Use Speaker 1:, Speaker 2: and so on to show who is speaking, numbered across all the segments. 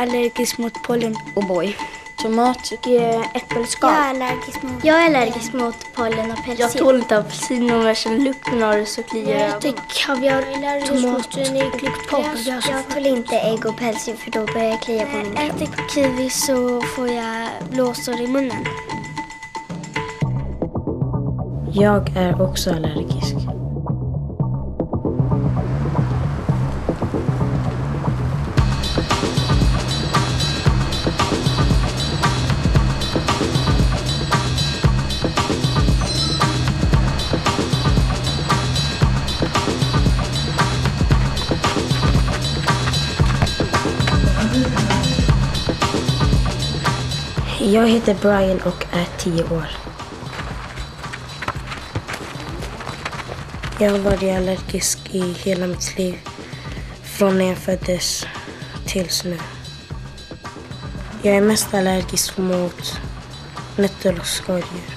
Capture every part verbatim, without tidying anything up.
Speaker 1: allergisk mot pollen.
Speaker 2: Oh boy. Tomat och äppelskal.
Speaker 3: Jag är allergisk mot
Speaker 4: Jag är allergisk mot pollen och persil.
Speaker 2: Jag tål inte apelsin och jag känner lukten av det så kliar jag.
Speaker 1: Jag äter kaviar, tomat,
Speaker 4: Jag, jag tål inte ägg och pälsdjur för då börjar jag klia på min kropp.
Speaker 3: äter kiwi så får jag blåsor i munnen.
Speaker 5: Jag är också allergisk. Jag heter Brian och är tio år. Jag har varit allergisk i hela mitt liv. Från när jag föddes tills nu. Jag är mest allergisk mot nötter och skaldjur.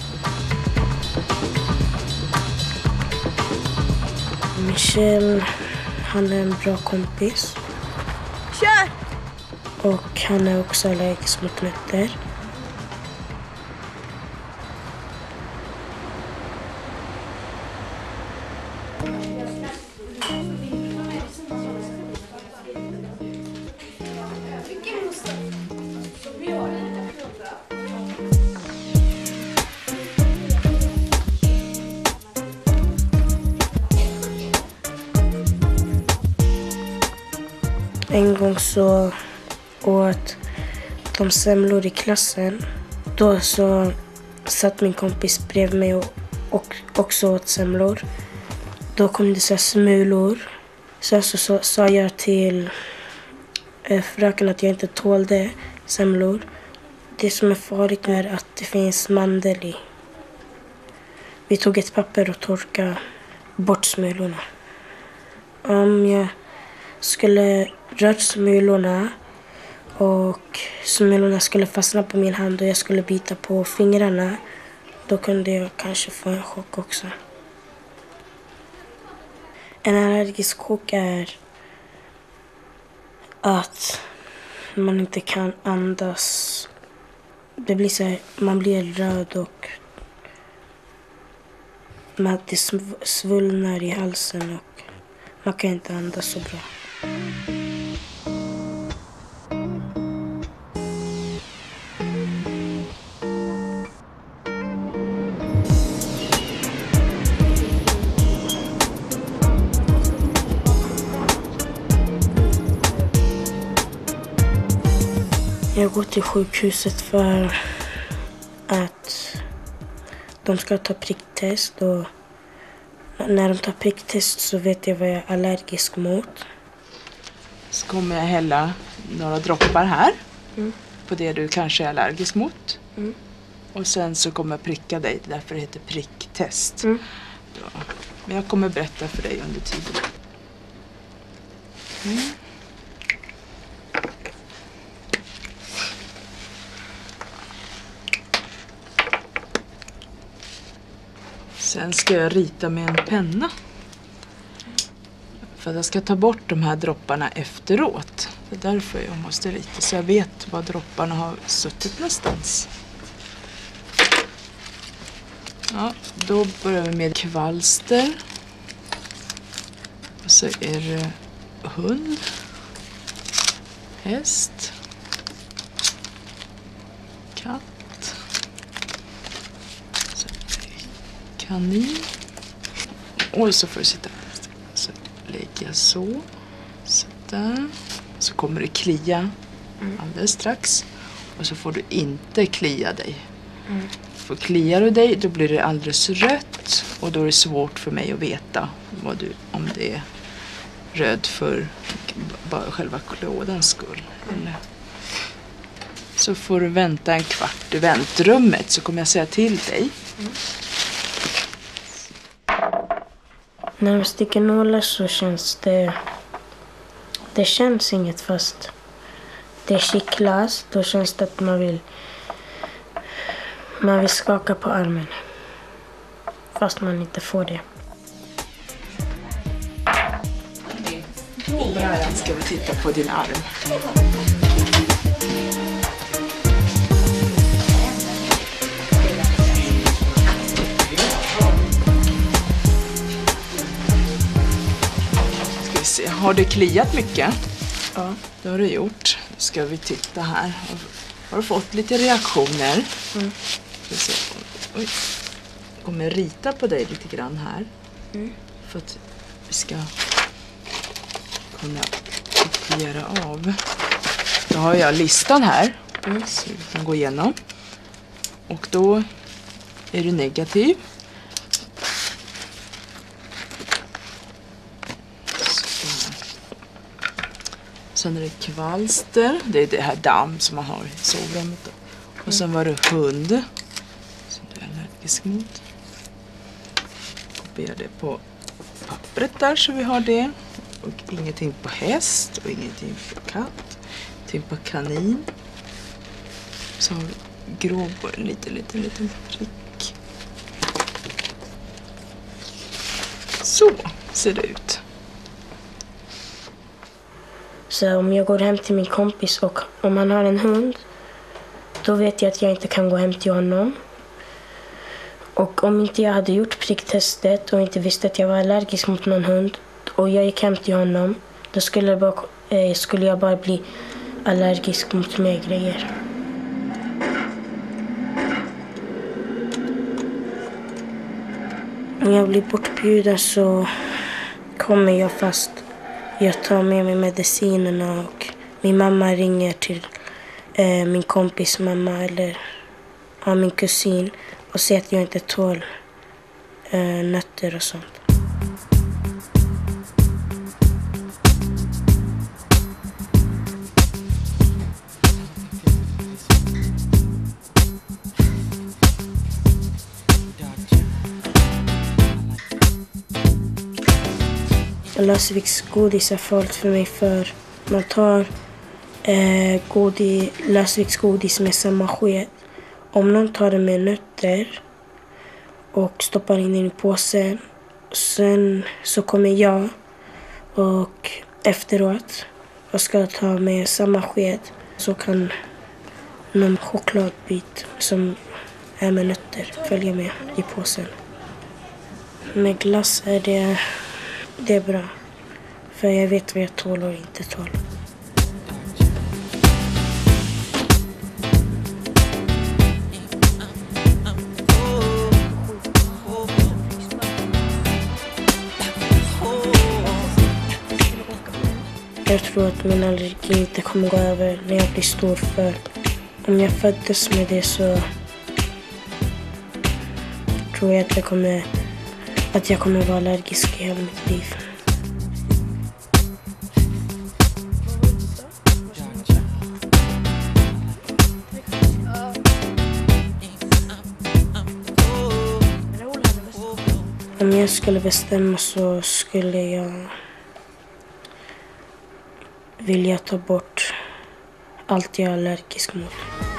Speaker 5: Michel, han är en bra kompis.
Speaker 1: Kör!
Speaker 5: Och han är också allergisk mot nötter. En gång så åt de semlor i klassen. Då så satt min kompis bredvid mig och, och också åt semlor. Då kom det så här smulor. Sen så, så sa jag till eh, fröken att jag inte tålde semlor. Det som är farligt är att det finns mandel i. Vi tog ett papper och torkade bort smulorna. Om jag skulle rört smulorna och smulorna skulle fastna på min hand och jag skulle bita på fingrarna, då kunde jag kanske få en chock också. En allergisk chock är att man inte kan andas. Det blir så här, man blir röd och man det svullnar i halsen och man kan inte andas så bra. Jag går till sjukhuset för att de ska ta pricktest och när de tar pricktest så vet jag vad jag är allergisk mot.
Speaker 6: Så kommer jag hälla några droppar här
Speaker 5: Mm.
Speaker 6: på det du kanske är allergisk mot.
Speaker 5: Mm.
Speaker 6: Och sen så kommer jag pricka dig, därför det heter pricktest.
Speaker 5: Mm.
Speaker 6: Ja. Men jag kommer berätta för dig under tiden. Mm. Sen ska jag rita med en penna. För jag ska ta bort de här dropparna efteråt. Det är därför jag måste rita så jag vet var dropparna har suttit någonstans. Ja, då börjar vi med kvalster. Och så är det hund, häst, katt, så kanin. Och så får du sitta. Så lägger jag så. Så där. Så kommer det klia alldeles strax. Och så får du inte klia dig.
Speaker 5: Mm.
Speaker 6: För kliar du dig då blir det alldeles rött. Och då är det svårt för mig att veta vad du, om det är röd för bara själva klådens skull. Eller. Så får du vänta en kvart i väntrummet så kommer jag säga till dig.
Speaker 5: Mm. När de sticker nålar så känns det... Det känns inget fast det kittlas. Då känns det att man vill... Man vill skaka på armen. Fast man inte får det.
Speaker 6: Brian, ska vi titta på din arm. Har det kliat mycket?
Speaker 5: Ja.
Speaker 6: Det har det gjort. Nu ska vi titta här. Har du fått lite reaktioner?
Speaker 5: Mm.
Speaker 6: Oj. Jag kommer rita på dig lite grann här.
Speaker 5: Mm.
Speaker 6: För att vi ska kunna kopiera av. Då har jag listan här.
Speaker 5: Mm.
Speaker 6: Så vi kan gå igenom. Och då är du negativ. Så. Sen är det kvalster. Det är det här damm som man har i sovrummet. Och sen var det hund. Som du är allergisk mot. Kopiera det på pappret där så vi har det. Och ingenting på häst och ingenting på katt. Ingenting på kanin. Så har vi grov och en liten, liten, liten prick. Så ser det ut.
Speaker 5: Så om jag går hem till min kompis och om han har en hund, då vet jag att jag inte kan gå hem till honom. Och om inte jag hade gjort pricktestet och inte visste att jag var allergisk mot någon hund och jag gick hem till honom, då skulle, bara, eh, skulle jag bara bli allergisk mot mer grejer. Om jag blir bortbjuden så kommer jag fast. Jag tar med mig medicinerna och min mamma ringer till eh, min kompis mamma eller ja, min kusin och säger att jag inte tål eh, nötter och sånt. Lösviks godis är farligt för mig för man tar eh, godis, Lösviks godis med samma sked. Om någon tar det med nötter och stoppar in den i påsen, sen så kommer jag och efteråt och ska ta med samma sked så kan någon chokladbit som är med nötter följa med i påsen. Med glass är det Det är bra, för jag vet vad jag tål och inte tål. Jag tror att min allergi inte kommer gå över när jag blir stor, för om jag föddes med det så tror jag att jag kommer att jag kommer vara allergisk i hela mitt liv. Om jag skulle bestämma så skulle jag vilja ta bort allt jag är allergisk mot.